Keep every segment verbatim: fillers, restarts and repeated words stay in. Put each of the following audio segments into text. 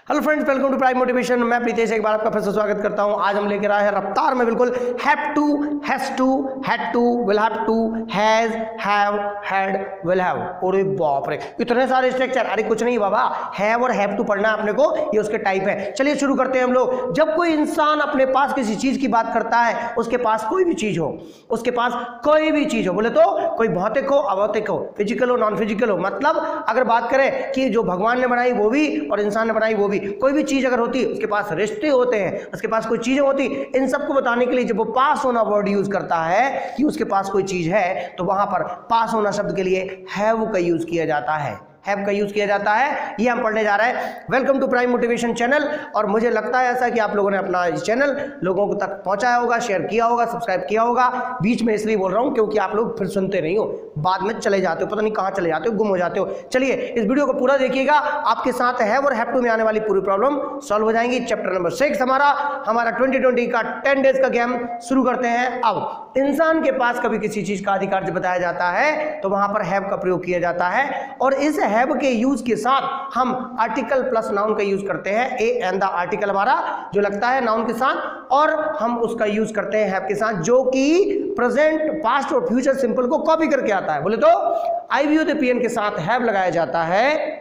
Hello friends, welcome to Prime Motivation. मैं प्रीतेश एक बार आपका फिर से स्वागत करता हूं। आज हम लेकर आए हैं रफ्तार में बिल्कुल have to, has to, had to, will have to, has, have, had, will have. अरे बाप रे, इतने सारे स्ट्रक्चर। अरे कुछ नहीं बाबा, हैव और हैव टू पढ़ना अपने को, ये उसके टाइप है। चलिए शुरू करते हैं हम लोग। जब कोई इंसान अपने पास किसी चीज की बात करता है, उसके पास कोई भी चीज हो, उसके पास कोई भी चीज हो, बोले तो कोई भौतिक हो, अभौतिक हो, फिजिकल हो, नॉन फिजिकल हो, मतलब अगर बात करें कि जो भगवान ने बनाई वो भी और इंसान ने बनाई वो भी, कोई भी चीज अगर होती, उसके पास रिश्ते होते हैं, उसके पास कोई चीजें होती, इन सबको बताने के लिए जब वो पास होना वर्ड यूज करता है कि उसके पास कोई चीज है, तो वहां पर पास होना शब्द के लिए हैव का यूज किया जाता है। हैव का यूज किया जाता है, ये हम पढ़ने जा रहे हैं। Welcome to Prime Motivation channel. और मुझे लगता है ऐसा कि आप लोगों ने अपना चैनल लोगों को तक पहुंचाया होगा, शेयर किया होगा, सब्सक्राइब किया होगा। बीच में इसलिए बोल रहा हूं क्योंकि आप लोग फिर सुनते नहीं हो, बाद में चले जाते हो, पता नहीं कहां चले जाते हो, गुम हो जाते हो। चलिए इस वीडियो को पूरा देखिएगा, आपके साथ हैव और हैव टू में आने वाली पूरी प्रॉब्लम सॉल्व हो जाएंगी। चैप्टर नंबर सिक्स हमारा हमारा ट्वेंटी ट्वेंटी का टेन डेज का गेम शुरू करते हैं। अब इंसान के पास कभी किसी चीज का अधिकार जब बताया जाता है तो वहां पर हैव का प्रयोग किया जाता है, और इस हैव के यूज के साथ हम आर्टिकल प्लस नाउन का यूज करते हैं। ए एंड द आर्टिकल हमारा जो लगता है नाउन के साथ, और हम उसका यूज करते हैं हैव के साथ, जो कि प्रेजेंट, पास्ट और फ्यूचर सिंपल को कॉपी करके आता है। बोले तो I we O the P N के साथ हैव लगाया जाता है,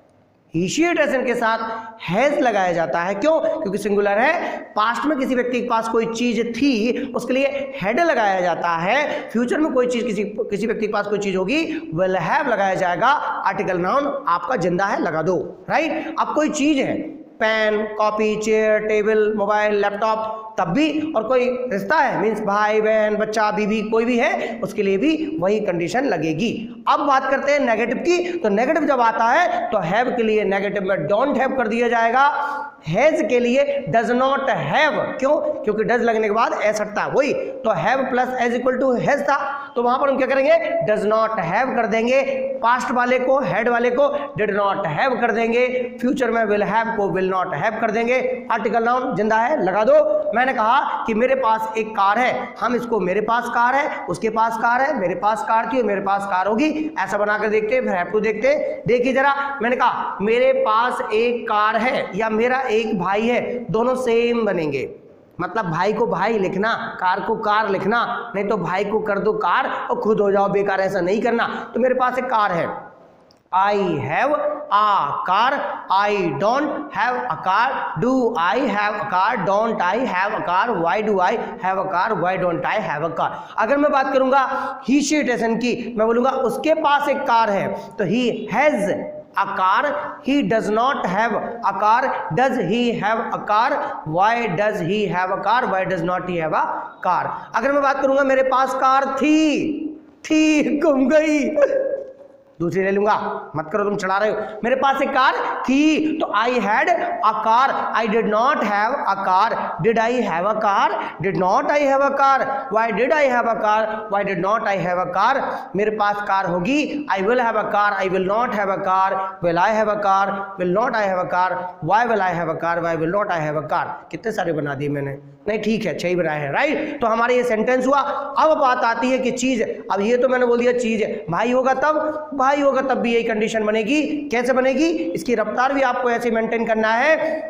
he she it S N के साथ हैज लगाया जाता है। क्यों? क्योंकि सिंगुलर है। पास्ट में किसी व्यक्ति के पास कोई चीज थी, उसके लिए हैड लगाया जाता है। फ्यूचर में कोई चीज किसी किसी व्यक्ति के पास कोई चीज होगी, विल हैव लगाया जाएगा। आर्टिकल नाउन आपका जिंदा है लगा दो, राइट। अब कोई चीज है, pen, copy, chair, table, mobile, laptop, तब भी, और कोई रिश्ता है, मीन्स भाई बहन, बच्चा, बीवी, कोई भी है, उसके लिए भी वही कंडीशन लगेगी। अब बात करते हैं नेगेटिव की। तो नेगेटिव जब आता है तो हैव के लिए नेगेटिव में डोंट हैव कर दिया जाएगा, हैज के लिए डज नॉट हैव। क्यों? क्योंकि डज लगने के बाद एस हटता है, वही तो have plus S equal to has था, तो वहां पर हम क्या करेंगे, डज नॉट हैव कर देंगे। पास्ट वाले को, हैड वाले को डिड नॉट हैव कर देंगे। फ्यूचर में विल हैव को विल नॉट हैव कर देंगे। आर्टिकल नाउन जिंदा है लगा दो। मैंने कहा कि मेरे पास एक कार है, हम इसको मेरे पास कार है, उसके पास कार है, मेरे पास कार थी और मेरे पास कार होगी, ऐसा बनाकर देखते हैं। फिर हैव टू देखते, देखिए जरा। मैंने कहा मेरे पास एक कार है या मेरा एक भाई है, दोनों सेम बनेंगे। मतलब भाई को भाई लिखना, कार को कार लिखना, नहीं तो भाई को कर दो कार और खुद हो जाओ बेकार, ऐसा नहीं करना। तो मेरे पास एक कार है, I have a car, I don't have a car, do I have a car, don't I have a car, why do I have a car, why don't I have a car। अगर मैं बात करूंगा he she it is की, मैं बोलूंगा उसके पास एक car है, तो he has a car, he does not have a car, does he have a car, why does he have a car, why does not he have a car। अगर मैं बात करूंगा मेरे पास कार थी, थी गुम गई, दूसरी ले लूंगा, मत करो तुम चढ़ा रहे हो। मेरे पास एक कार थी, तो I had a car, I did not have a car, did I have a car, did not I have a car, why did I have a car, why did not I have a car. मेरे पास car होगी, I will have a car, I will not have a car, will I have a car, will not I have a car, why will I have a car, why will not I have a car. कितने सारे बना दिए मैंने? नहीं ठीक है, छह ही बनाए हैं, राइट। तो हमारे ये सेंटेंस हुआ। अब बात आती है कि चीज, अब ये तो मैंने बोल दिया चीज है, भाई होगा तब, भाई होगा तब भी यही कंडीशन बनेगी। कैसे बनेगी? इसकी रफ्तार भी आपको ऐसे मेंटेन करना है,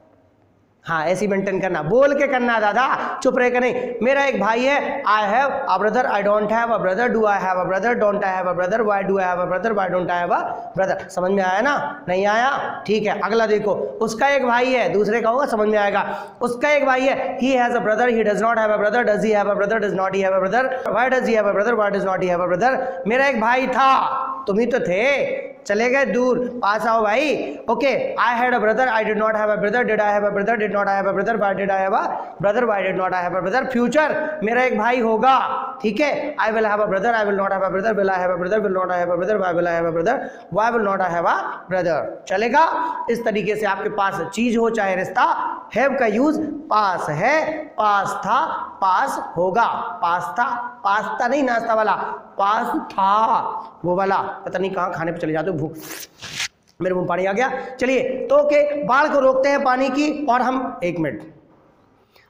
हाँ ऐसी मेंटेन करना, बोल के करना दादा, चुप रह कर नहीं। मेरा एक भाई है, I have a brother, I don't have a brother, do I have a brother, don't I have a brother, why do I have a brother, why don't I have a brother. समझ में आया ना? नहीं आया? ठीक है, अगला देखो। उसका एक भाई है, दूसरे का होगा, समझ में आएगा। उसका एक भाई है, he has a brother, he does not have a brother, does he have a brother, does not he have a brother, why does he have a brother, why does not he have a brother. मेरा एक भाई था, तुम ही तो थे, चले गए दूर, पास आओ भाई। Okay, I had a brother, I did not have a brother, did I have a brother, did not I have a brother, why did I have a brother, why did not I have a brother. Future, मेरा एक भाई होगा, ठीक है, I will have a brother, I will not have a brother, will I have a brother, will not I have a brother, why will I have a brother, why will not I have a brother. चलेगा? इस तरीके से आपके पास चीज हो चाहे रिश्ता, have का यूज पास है, पास था, पास होगा, पास था, पास्ता नहीं नाश्ता वाला, पास था वो वाला, पता नहीं कहाँ खाने पे चले जाते हो, भूख, मेरे मुंह पानी आ गया। चलिए तो ओके, बाढ़ को रोकते हैं पानी की, और हम एक मिनट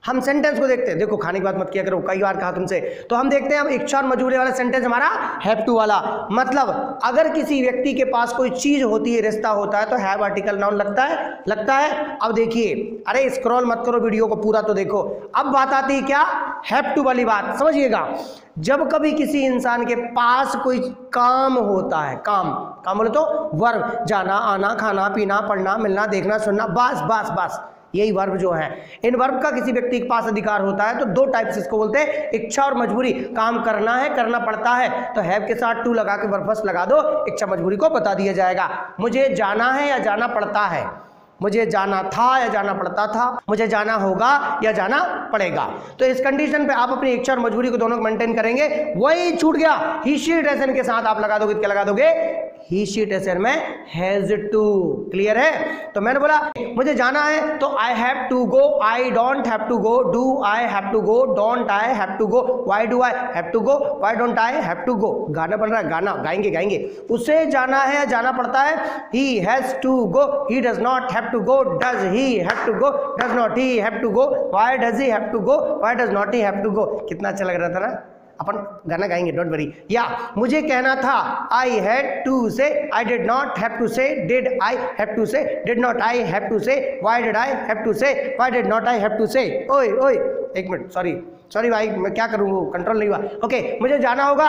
हम सेंटेंस को देखते हैं, देखो खाने की बात मत किया करो, कई बार कहा तुमसे। तो हम देखते हैं अब इच्छा और मजबूरी वाला सेंटेंस हमारा हैव टू वाला, मतलब अगर किसी व्यक्ति के पास कोई चीज होती है, रिश्ता होता है, तो हैव आर्टिकल नाउन लगता है लगता है अब देखिए, अरे स्क्रॉल मत करो वीडियो को पूरा तो देखो। अब बात आती है क्या, हैव टू वाली बात, समझिएगा। जब कभी किसी इंसान के पास कोई काम होता है, काम काम बोले तो वर्ब, जाना आना खाना पीना पढ़ना मिलना देखना सुनना, बस बस बस यही वर्ब जो है। इन वर्ब का किसी व्यक्ति के पास अधिकार होता है तो दो टाइप से इसको बोलते हैं, इच्छा और मजबूरी। काम करना है, करना पड़ता है, तो हैव के साथ टू लगा के वर्ब फर्स्ट लगा दो, इच्छा मजबूरी को बता दिया जाएगा। मुझे जाना है या जाना पड़ता है, मुझे जाना था या जाना पड़ता था, मुझे जाना होगा या जाना पड़ेगा। तो इस कंडीशन पे आप अपनी इच्छा और मजबूरी को दोनों को मेंटेन करेंगे। वही छूट गया, he she it S N के साथ आप लगा दोगे, क्या लगा दोगे, ही शी इट एस एन में हैज टू। क्लियर है? तो मैंने बोला मुझे जाना है तो I have to go, I don't have to go, do I have to go, don't I have to go, why do I have to go, why don't I have to go. गाना बन रहा है, गाना गाएंगे गाएंगे। उसे जाना है या जाना पड़ता है, he has to go, he does not have to go, does he have to go, does not he have to go, why does he have to go, why does not he have to go। कितना अच्छा लग रहा था ना, अपन गाना गाएंगे, don't worry. या मुझे कहना था, I had to say, I did not have to say, did I have to say, did not I have to say, why did I have to say, why did not I have to say। ओए ओए एक minute, sorry sorry भाई, मैं क्या करूँ, control नहीं हुआ। Okay, मुझे जाना होगा,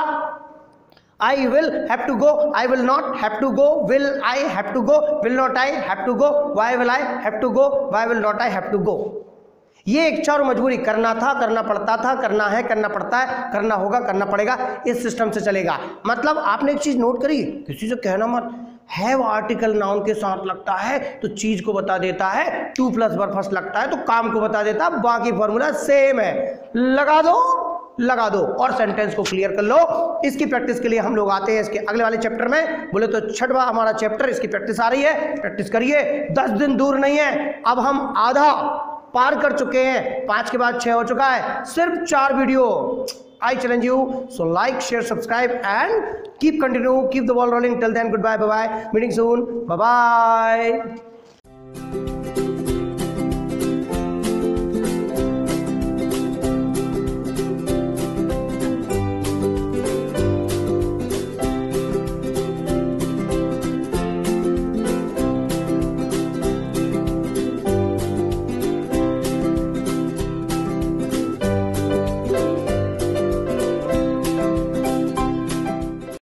I will have to go, I will not have to go, will I have to go, will not I have to go, why will I have to go, why will not I have to go। ये इच्छा और मजबूरी, करना था, करना पड़ता था, करना है, करना पड़ता है, करना होगा, करना पड़ेगा, इस सिस्टम से चलेगा। मतलब आपने एक चीज नोट करी, किसी से कहना मत, हैव आर्टिकल नाउन के साथ लगता है तो चीज को बता देता है, टू प्लस वर्ब फर्स्ट लगता है तो काम को बता देता है, बाकी फॉर्मूला सेम है, लगा दो लगा दो और सेंटेंस को क्लियर कर लो। इसकी प्रैक्टिस के लिए हम लोग आते हैं इसके अगले वाले चैप्टर में, बोले तो छठवा हमारा चैप्टर, इसकी प्रैक्टिस आ रही है, प्रैक्टिस करिए, दस दिन दूर नहीं है। अब हम आधा पार कर चुके हैं, पांच के बाद छह हो चुका है, सिर्फ चार video. I challenge you, so like share subscribe and keep continue, keep the ball rolling. Till then good bye, bye bye, meeting soon, bye bye.